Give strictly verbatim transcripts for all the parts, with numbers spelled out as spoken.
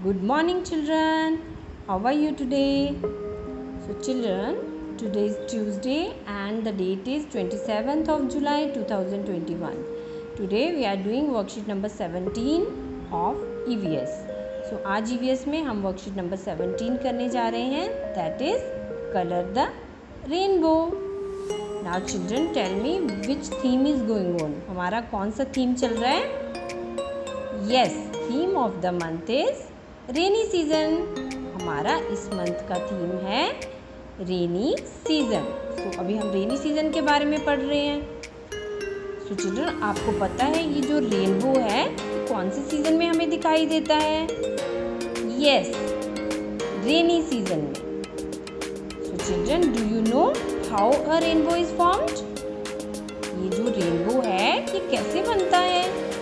Good morning, children. How are you today? So, children, today is Tuesday and the date is twenty-seventh of July two thousand twenty-one. Today we are doing worksheet number seventeen of E V S. So, आज E V S में हम worksheet number seventeen करने जा रहे हैं. That is color the rainbow. Now, children, tell me which theme is going on. हमारा कौन सा theme चल रहा है? Yes, theme of the month is rainy season. हमारा इस मंथ का थीम है रेनी सीजन. सो अभी हम रेनी सीजन के बारे में पढ़ रहे हैं. सो so, चिल्ड्रन, आपको पता है ये जो रेनबो है कौन से सीजन में हमें दिखाई देता है? यस, रेनी सीजन में. So children, do you know how a rainbow is formed? ये जो रेनबो है ये कैसे बनता है?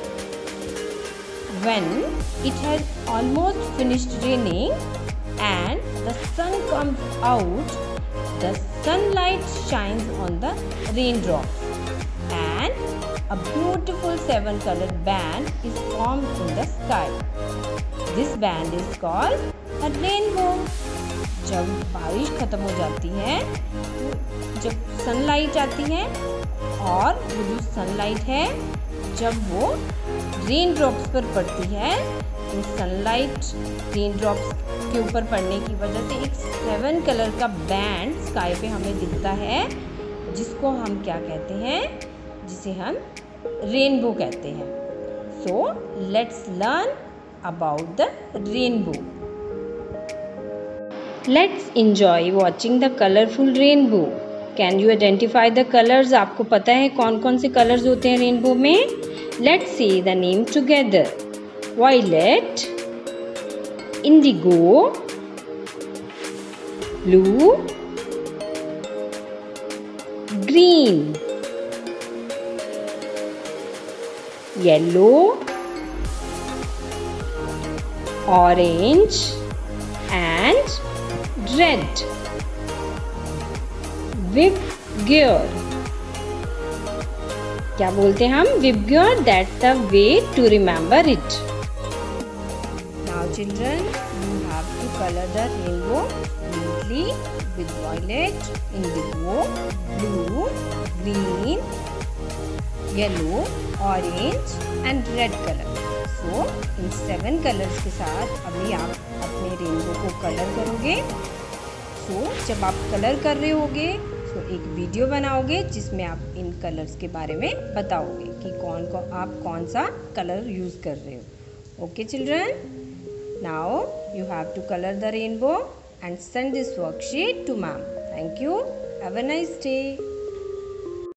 When it has almost finished raining and the sun comes out, the sunlight shines on the raindrops and a beautiful seven colored band is formed in the sky. This band is called a rainbow. जब बारिश खत्म हो जाती है तो जब sunlight आती है और वो जो सनलाइट है जब वो रेन ड्रॉप्स पर पड़ती है तो सनलाइट रेन ड्रॉप्स के ऊपर पड़ने की वजह से एक सेवन कलर का बैंड स्काई पे हमें दिखता है जिसको हम क्या कहते हैं? जिसे हम रेनबो कहते हैं. So let's learn about the rainbow. Let's enjoy watching the colourful rainbow. Can you identify the colours? आपको पता है कौन कौन से कलर्स होते हैं रेनबो में? Let's say the name together. Violet, indigo, blue, green, yellow, orange and red. Vigour. क्या बोलते हैं हम? VIBGYOR. That's the way to remember it. Now children, you have to colour the rainbow neatly with violet, indigo, blue, green, yellow, orange and red colour. So in seven colours के साथ अभी आप अपने rainbow को colour करोगे. सो so, जब आप colour कर रहे होगे तो एक वीडियो बनाओगे जिसमें आप इन कलर्स के बारे में बताओगे कि कौन कौन आप कौन सा कलर यूज़ कर रहे हो. Okay children, now you have to colour the rainbow and send this worksheet to ma'am. Thank you. Have a nice day.